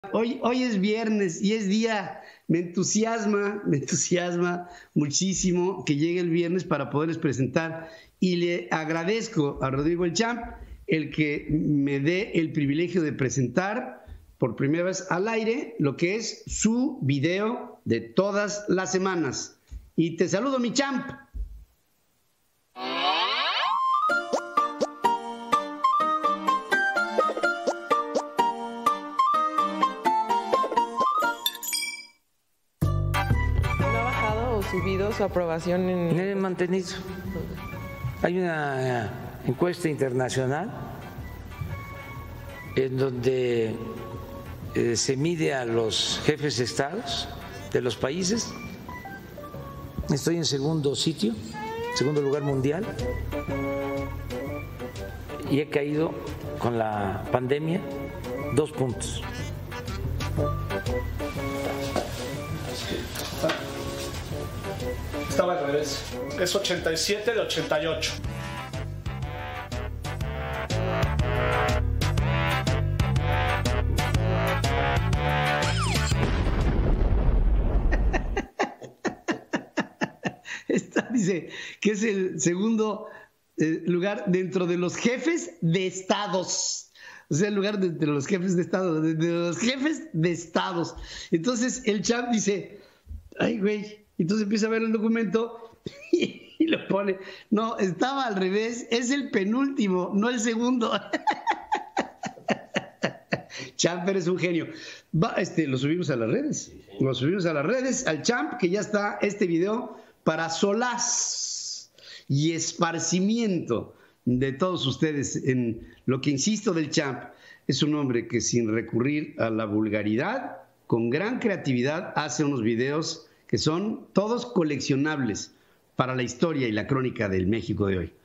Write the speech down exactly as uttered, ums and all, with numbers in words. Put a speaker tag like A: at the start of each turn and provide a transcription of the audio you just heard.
A: Hoy, hoy es viernes y es día, me entusiasma, me entusiasma muchísimo que llegue el viernes para poderles presentar y le agradezco a Rodrigo El Champ el que me dé el privilegio de presentar por primera vez al aire lo que es su video de todas las semanas. Y te saludo, mi Champ.
B: Subido su aprobación en...
C: He mantenido. Hay una encuesta internacional en donde eh, se mide a los jefes de estados de los países. Estoy en segundo sitio, segundo lugar mundial, y he caído con la pandemia dos puntos.
D: Estaba al revés. Es ochenta y siete de ochenta y ocho.
A: Esta dice que es el segundo eh, lugar dentro de los jefes de estados. O sea, el lugar de, de los jefes de estado, de, de los jefes de estados. Entonces el Champ dice, ay, güey. Entonces empieza a ver el documento y, y lo pone. No, estaba al revés. Es el penúltimo, no el segundo. Champ, eres un genio. Va, este, lo subimos a las redes. Lo subimos a las redes al Champ, que ya está este video para solaz y esparcimiento de todos ustedes en lo que insisto del Champ. Es un hombre que sin recurrir a la vulgaridad, con gran creatividad, hace unos videos que son todos coleccionables para la historia y la crónica del México de hoy.